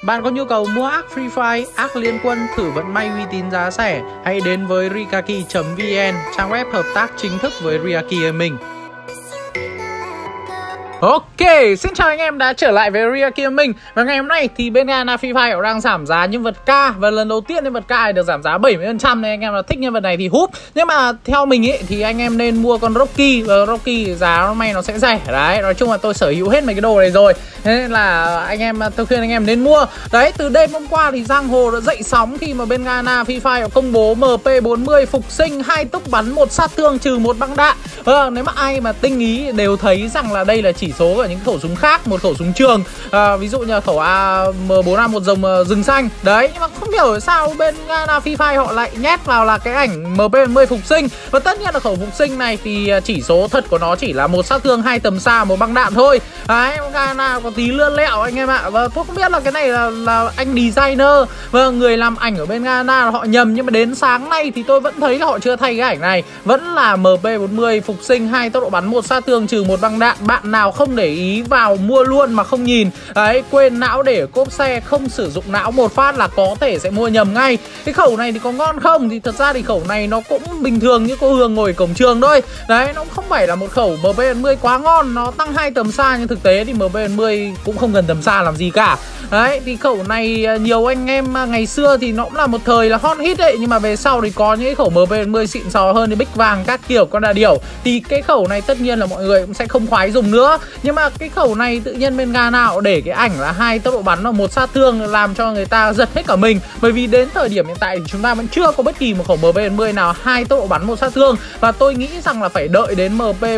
Bạn có nhu cầu mua ác Free Fire, ác Liên Quân thử vận may uy tín giá rẻ, hãy đến với Rikaki.vn, trang web hợp tác chính thức với Riaki Gaming. Ok, xin chào anh em đã trở lại với Riaki Gaming. Và ngày hôm nay thì bên Ghana Free Fire đang giảm giá nhân vật K. Và lần đầu tiên nhân vật K này được giảm giá 70%. Nên anh em nào thích nhân vật này thì húp. Nhưng mà theo mình ấy thì anh em nên mua con Rocky. Và Rocky giá nó may nó sẽ rẻ. Đấy, nói chung là tôi sở hữu hết mấy cái đồ này rồi. Thế nên là tôi khuyên anh em nên mua. Đấy, từ đêm hôm qua thì giang hồ đã dậy sóng khi mà bên Ghana Free Fire công bố MP40 phục sinh 2 tốc bắn 1 sát thương trừ 1 băng đạn. Nếu mà ai mà tinh ý đều thấy rằng là đây là chỉ số ở những khẩu súng khác, một khẩu súng trường, ví dụ như khẩu M4A một dòng rừng xanh. Đấy, nhưng mà không hiểu sao bên Ghana Free Fire họ lại nhét vào là cái ảnh MP40 phục sinh. Và tất nhiên là khẩu phục sinh này thì chỉ số thật của nó chỉ là 1 sát thương 2 tầm xa 1 băng đạn thôi. Đấy, Ghana có tí lươn lẹo anh em ạ. Và tôi không biết là cái này là anh designer và người làm ảnh ở bên Ghana họ nhầm, nhưng mà đến sáng nay thì tôi vẫn thấy là họ chưa thay cái ảnh này, vẫn là MP40 phục sinh 2 tốc độ bắn 1 sát thương trừ 1 băng đạn. Bạn nào không để ý vào mua luôn mà không nhìn, đấy, quên não để ở cốp xe, không sử dụng não một phát là có thể sẽ mua nhầm ngay. Cái khẩu này thì có ngon không? Thì thật ra thì khẩu này nó cũng bình thường như cô Hương ngồi cổng trường thôi. Đấy, nó không phải là một khẩu MP40 quá ngon, nó tăng 2 tầm xa, nhưng thực tế thì MP40 cũng không cần tầm xa làm gì cả. Đấy, thì khẩu này nhiều anh em ngày xưa thì nó cũng là một thời là hot hit đấy, nhưng mà về sau thì có những cái khẩu MP40 xịn sò hơn thì bích vàng các kiểu con đà điểu, thì cái khẩu này tất nhiên là mọi người cũng sẽ không khoái dùng nữa. Nhưng mà cái khẩu này tự nhiên bên Ghana họ để cái ảnh là 2 tốc độ bắn và 1 sát thương làm cho người ta giật hết cả mình. Bởi vì đến thời điểm hiện tại thì chúng ta vẫn chưa có bất kỳ một khẩu MP40 nào 2 tốc độ bắn 1 sát thương. Và tôi nghĩ rằng là phải đợi đến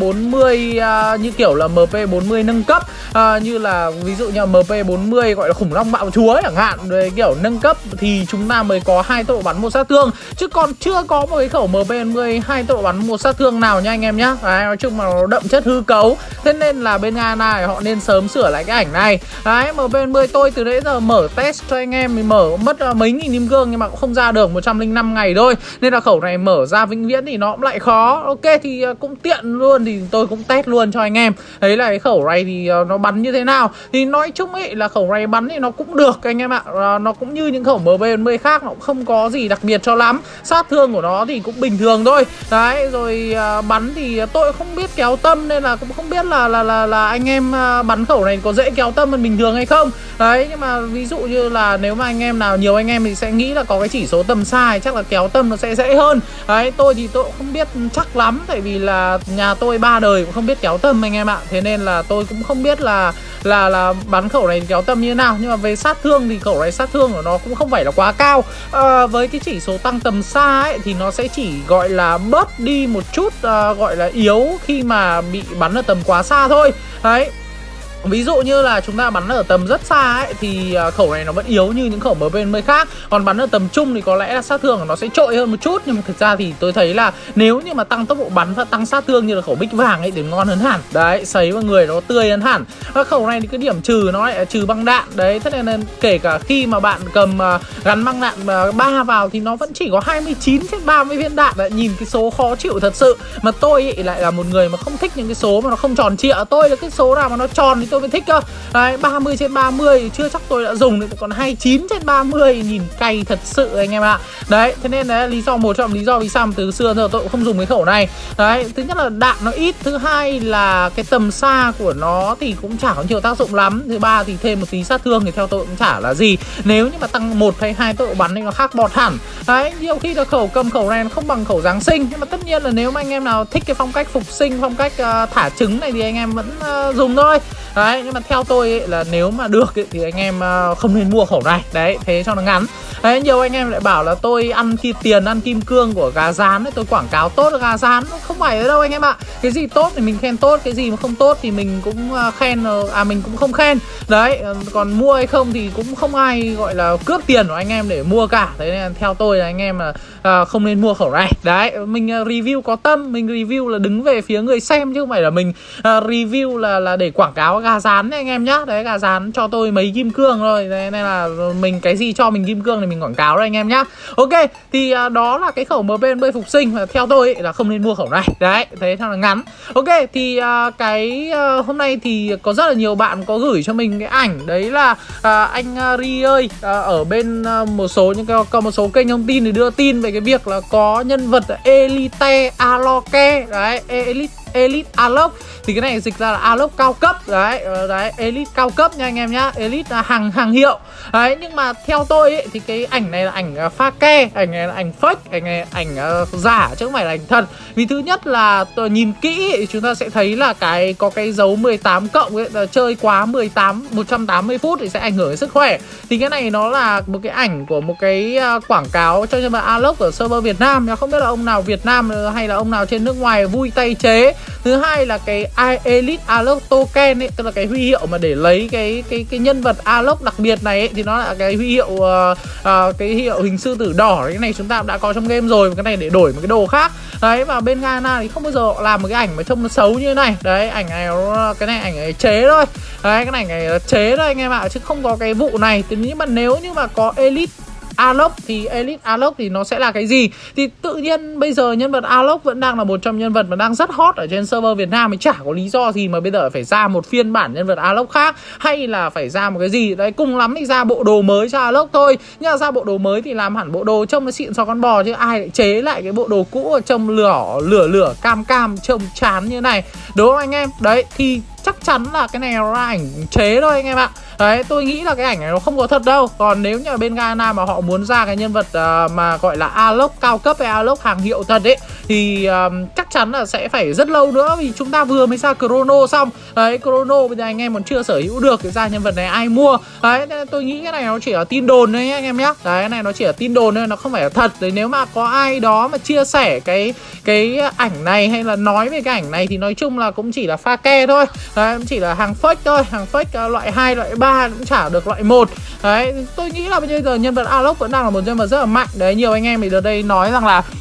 MP40 như kiểu là MP40 nâng cấp, như là ví dụ như MP40 gọi là khủng long bạo chúa chẳng hạn, về kiểu nâng cấp thì chúng ta mới có 2 tốc độ bắn 1 sát thương, chứ còn chưa có một cái khẩu MP40 2 tốc độ bắn 1 sát thương nào nha anh em nhá. Đấy, nói chung là nó đậm chất hư cấu. Thế nên là bên Ghana họ nên sớm sửa lại cái ảnh này. Đấy, MP40 tôi từ nãy giờ mở test cho anh em thì mở mất mấy nghìn kim cương nhưng mà cũng không ra được, 105 ngày thôi. Nên là khẩu này mở ra vĩnh viễn thì nó cũng lại khó. Ok, thì cũng tiện luôn, thì tôi cũng test luôn cho anh em thấy là cái khẩu này thì nó bắn như thế nào. Thì nói chung ấy là khẩu này bắn thì nó cũng được anh em ạ. Nó cũng như những khẩu MP40 khác, nó cũng không có gì đặc biệt cho lắm. Sát thương của nó thì cũng bình thường thôi. Đấy, rồi bắn thì tôi không biết kéo tâm, nên là cũng không biết là anh em bắn khẩu này có dễ kéo tâm hơn bình thường hay không. Đấy, nhưng mà ví dụ như là nếu mà anh em nào, nhiều anh em thì sẽ nghĩ là có cái chỉ số tầm xa thì chắc là kéo tâm nó sẽ dễ hơn. Đấy, tôi thì tôi cũng không biết chắc lắm, tại vì là nhà tôi 3 đời cũng không biết kéo tâm anh em ạ. Thế nên là tôi cũng không biết là bắn khẩu này kéo tâm như thế nào. Nhưng mà về sát thương thì khẩu này sát thương của nó cũng không phải là quá cao. Với cái chỉ số tăng tầm xa ấy thì nó sẽ chỉ gọi là bớt đi một chút, gọi là yếu khi mà bị bắn ở tầm quá xa thôi. Đấy, ví dụ như là chúng ta bắn ở tầm rất xa ấy thì khẩu này nó vẫn yếu như những khẩu MP40 khác. Còn bắn ở tầm trung thì có lẽ là sát thương của nó sẽ trội hơn một chút. Nhưng mà thực ra thì tôi thấy là nếu như mà tăng tốc độ bắn và tăng sát thương như là khẩu bích vàng ấy thì ngon hơn hẳn. Đấy, sấy vào người nó tươi hơn hẳn. Và khẩu này thì cái điểm trừ nó lại là trừ băng đạn. Đấy, thế nên kể cả khi mà bạn cầm gắn băng đạn 3 vào thì nó vẫn chỉ có 29/30 viên đạn. Đấy, nhìn cái số khó chịu thật sự. Mà tôi ấy lại là một người mà không thích những cái số mà nó không tròn trịa. Tôi là cái số nào mà nó tròn thì tôi mới thích cơ. Đấy, 30/30 chưa chắc tôi đã dùng, thì còn 29/30 nhìn cay thật sự anh em ạ. Đấy, thế nên là lý do, một trong lý do vì sao mà từ xưa giờ tôi cũng không dùng cái khẩu này. Đấy, thứ nhất là đạn nó ít, thứ hai là cái tầm xa của nó thì cũng chả có nhiều tác dụng lắm, thứ ba thì thêm một tí sát thương thì theo tôi cũng chả là gì. Nếu như mà tăng 1 hay 2 tốc độ bắn thì nó khác bọt hẳn. Đấy, nhiều khi là cầm khẩu này nó không bằng khẩu Giáng sinh, nhưng mà tất nhiên là nếu mà anh em nào thích cái phong cách phục sinh, phong cách thả trứng này thì anh em vẫn dùng thôi. Đấy, nhưng mà theo tôi ấy, là nếu mà được ấy, thì anh em không nên mua khẩu này. Đấy, thế cho nó ngắn. Đấy, nhiều anh em lại bảo là tôi ăn tiền, ăn kim cương của gà rán ấy, tôi quảng cáo tốt gà rán. Không phải đâu anh em ạ. Cái gì tốt thì mình khen tốt, cái gì mà không tốt thì mình cũng khen, mình cũng không khen. Đấy, còn mua hay không thì cũng không ai gọi là cướp tiền của anh em để mua cả. Thế nên theo tôi là anh em là không nên mua khẩu này. Đấy, mình review có tâm, mình review là đứng về phía người xem chứ không phải là mình review là để quảng cáo gà rán này anh em nhá. Đấy, gà rán cho tôi mấy kim cương thôi. Đấy, nên là mình cái gì cho mình kim cương thì mình quảng cáo đấy anh em nhá. Ok, thì đó là cái khẩu MB phục sinh, và theo tôi là không nên mua khẩu này. Đấy, thế thật là ngắn. Ok, thì hôm nay thì có rất là nhiều bạn có gửi cho mình cái ảnh. Đấy là anh Ri ơi, ở bên một số kênh thông tin thì đưa tin về cái việc là có nhân vật Elite Aloke. Đấy, Elite Alok. Thì cái này dịch ra là Alok cao cấp. Đấy, Elite cao cấp nha anh em nhá. Elite là hàng hiệu. Đấy, nhưng mà theo tôi ấy, thì cái ảnh này là ảnh pha ke, ảnh này là ảnh fake, ảnh này ảnh giả chứ không phải là ảnh thật. Vì thứ nhất là nhìn kỹ ấy, chúng ta sẽ thấy là có cái dấu 18 cộng ấy, là chơi quá 180 phút thì sẽ ảnh hưởng đến sức khỏe. Thì cái này nó là một cái ảnh của một cái quảng cáo cho nhân vật Alok ở server Việt Nam. Không biết là ông nào Việt Nam hay là ông nào trên nước ngoài vui tay chế. Thứ hai là cái Elite Alok token ấy, tức là cái huy hiệu mà để lấy cái nhân vật Alok đặc biệt này ấy, thì nó là cái huy hiệu cái hiệu hình sư tử đỏ. Cái này chúng ta đã có trong game rồi, cái này để đổi một cái đồ khác. Đấy, và bên Ghana thì không bao giờ họ làm một cái ảnh mà trông nó xấu như thế này. Đấy, ảnh này cái này ảnh này chế thôi. Đấy, cái này là chế thôi anh em ạ, chứ không có cái vụ này. Thì nhưng mà nếu như mà có Elite Alok thì nó sẽ là cái gì? Thì tự nhiên bây giờ nhân vật Alok vẫn đang là một trong nhân vật mà đang rất hot ở trên server Việt Nam. Thì chả có lý do gì mà bây giờ phải ra một phiên bản nhân vật Alok khác, hay là phải ra một cái gì đấy. Cùng lắm thì ra bộ đồ mới cho Alok thôi. Nhưng mà ra bộ đồ mới thì làm hẳn bộ đồ trông nó xịn xò con bò, chứ ai lại chế lại cái bộ đồ cũ trông lửa cam trông chán như này, đúng không anh em? Đấy, thì chắc chắn là cái này nó là ảnh chế thôi anh em ạ. Đấy, tôi nghĩ là cái ảnh này nó không có thật đâu. Còn nếu như ở bên Ghana mà họ muốn ra cái nhân vật mà gọi là Alok cao cấp hay Alok hàng hiệu thật ấy, thì chắc chắn là sẽ phải rất lâu nữa. Vì chúng ta vừa mới ra Chrono xong. Đấy, Chrono bây giờ anh em còn chưa sở hữu được, cái ra nhân vật này ai mua. Đấy, tôi nghĩ cái này nó chỉ là tin đồn thôi nhé anh em nhé. Đấy, cái này nó chỉ là tin đồn thôi, nó không phải là thật. Đấy, nếu mà có ai đó mà chia sẻ cái ảnh này hay là nói về cái ảnh này thì nói chung là cũng chỉ là pha ke thôi. Đấy, cũng chỉ là hàng fake thôi, hàng fake loại 2, loại 3 cũng chả được loại 1. Đấy, tôi nghĩ là bây giờ nhân vật Alok vẫn đang là một nhân vật rất là mạnh. Đấy, nhiều anh em thì ở đây nói rằng là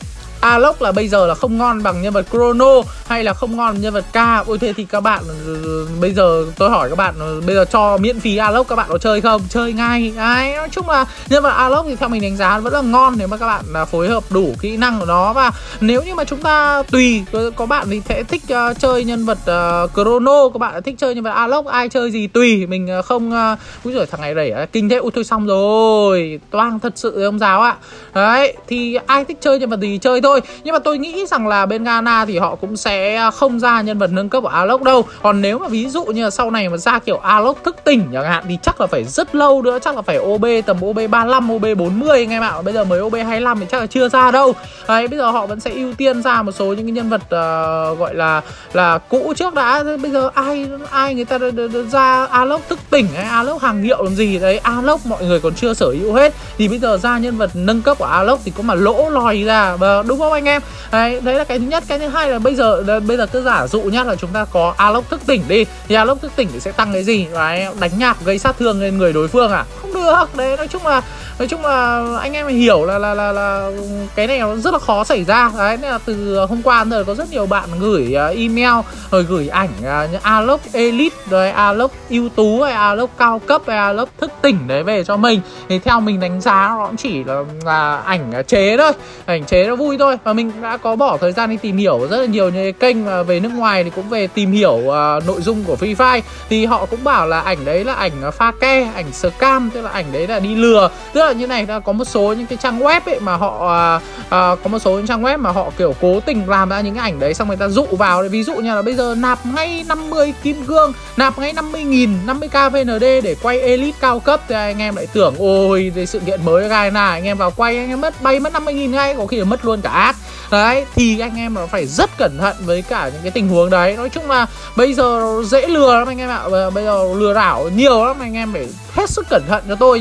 Alok là bây giờ là không ngon bằng nhân vật Chrono hay là không ngon bằng nhân vật K. Ôi thế thì các bạn bây giờ tôi hỏi các bạn, bây giờ cho miễn phí Alok các bạn có chơi không? Chơi ngay. Đấy, nói chung là nhân vật Alok thì theo mình đánh giá vẫn là ngon nếu mà các bạn phối hợp đủ kỹ năng của nó. Và nếu như mà chúng ta tùy, có bạn thì sẽ thích chơi nhân vật Chrono, có bạn thích chơi nhân vật Alok, ai chơi gì tùy. Mình không úi giời, thằng này đẩy kinh thế. Ui thôi xong rồi, toang thật sự ông giáo ạ. Đấy, thì ai thích chơi nhân vật gì chơi thôi. Nhưng mà tôi nghĩ rằng là bên Ghana thì họ cũng sẽ không ra nhân vật nâng cấp của Alok đâu. Còn nếu mà ví dụ như là sau này mà ra kiểu Alok thức tỉnh chẳng hạn thì chắc là phải rất lâu nữa, chắc là phải OB tầm OB 35, OB 40 anh em ạ. Bây giờ mới OB 25 thì chắc là chưa ra đâu. Đấy, bây giờ họ vẫn sẽ ưu tiên ra một số những cái nhân vật gọi là cũ trước đã. Bây giờ ai người ta ra Alok thức tỉnh hay Alok hàng hiệu làm gì đấy. Alok mọi người còn chưa sở hữu hết, thì bây giờ ra nhân vật nâng cấp của Alok thì có mà lỗ lòi ra, đúng không anh em? Đấy là cái thứ nhất. Cái thứ hai là bây giờ cứ giả dụ nhá, là chúng ta có Alok thức tỉnh đi, thì Alok thức tỉnh thì sẽ tăng cái gì? Đấy, đánh nhạc gây sát thương lên người đối phương à? Không được. Đấy, nói chung là anh em phải hiểu là cái này nó rất là khó xảy ra. Đấy, nên là từ hôm qua giờ có rất nhiều bạn gửi email rồi gửi ảnh Alok Elite, rồi Alok ưu tú hay Alok cao cấp hay Alok thức tỉnh đấy về cho mình. Thì theo mình đánh giá nó cũng chỉ là ảnh chế thôi, ảnh chế nó vui thôi. Và mình đã có bỏ thời gian đi tìm hiểu rất là nhiều những cái kênh về nước ngoài thì cũng về tìm hiểu nội dung của Free Fire, thì họ cũng bảo là ảnh đấy là ảnh pha ke, ảnh scam, tức là ảnh đấy là đi lừa. Tức là như này, có một số những cái trang web ấy mà họ có một số những trang web mà họ kiểu cố tình làm ra những cái ảnh đấy xong người ta dụ vào. Ví dụ như là bây giờ nạp ngay 50 kim cương, nạp ngay 50.000, 50k VND để quay Elite cao cấp, thì anh em lại tưởng ôi sự kiện mới gai nào anh em vào quay anh em mất 50.000 ngay, có khi là mất luôn cả ác. Đấy, thì anh em nó phải rất cẩn thận với cả những cái tình huống đấy. Nói chung là bây giờ dễ lừa lắm anh em ạ. Bây giờ lừa đảo nhiều lắm, anh em phải hết sức cẩn thận cho tôi nhá.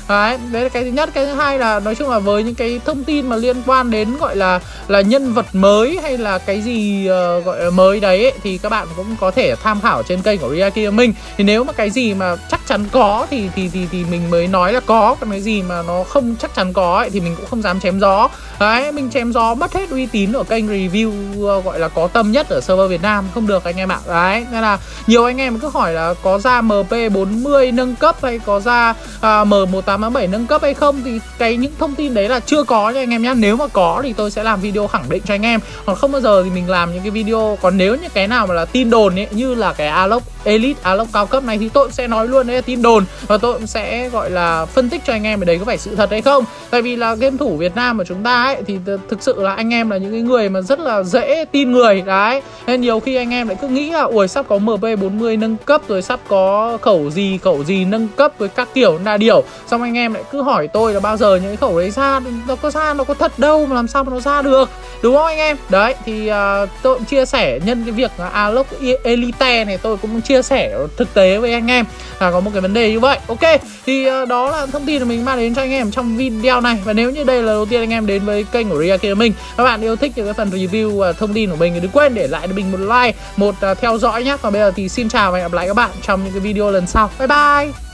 Đấy là cái thứ nhất. Cái thứ hai là nói chung là với những cái thông tin mà liên quan đến gọi là nhân vật mới hay là cái gì gọi là mới đấy ấy, thì các bạn cũng có thể tham khảo trên kênh của Riaki Gaming. Thì nếu mà cái gì mà chắc chắn có thì mình mới nói là có, còn cái gì mà nó không chắc chắn có ấy, thì mình cũng không dám chém gió. Đấy, mình chém gió mất hết uy tín ở kênh review gọi là có tâm nhất ở server Việt Nam, không được anh em ạ. Đấy, nên là nhiều anh em cứ hỏi là có ra MP40 nâng cấp hay có ra M1887 nâng cấp hay không, thì những thông tin đấy là chưa có nha anh em nhé. Nếu mà có thì tôi sẽ làm video khẳng định cho anh em, còn không bao giờ thì mình làm những cái video. Còn nếu như cái nào mà là tin đồn ấy, như là cái Aloy Elite, Aloy cao cấp này, thì tôi cũng sẽ nói luôn đấy là tin đồn, và tôi cũng sẽ gọi là phân tích cho anh em ở đấy có phải sự thật hay không. Tại vì là game thủ Việt Nam của chúng ta ấy, thì thực sự là anh em là những cái người mà rất là dễ tin người đấy, nên nhiều khi anh em lại cứ nghĩ là ui sắp có MP40 nâng cấp rồi, sắp có khẩu gì nâng cấp với các kiểu đa điểu, xong anh em lại cứ hỏi tôi là bao giờ những cái khẩu đấy ra, nó có thật đâu mà làm sao mà nó ra được, đúng không anh em? Đấy thì tôi cũng chia sẻ nhân cái việc Aloy Elite này, tôi cũng chia sẻ thực tế với anh em là có một cái vấn đề như vậy. Ok, thì đó là thông tin mà mình mang đến cho anh em trong video này. Và nếu như đây là đầu tiên anh em đến với kênh của Riaki Gaming, các bạn yêu thích những cái phần review và thông tin của mình thì đừng quên để lại cho mình một like, một theo dõi nhé. Còn bây giờ thì xin chào và hẹn gặp lại các bạn trong những cái video lần sau. Bye bye.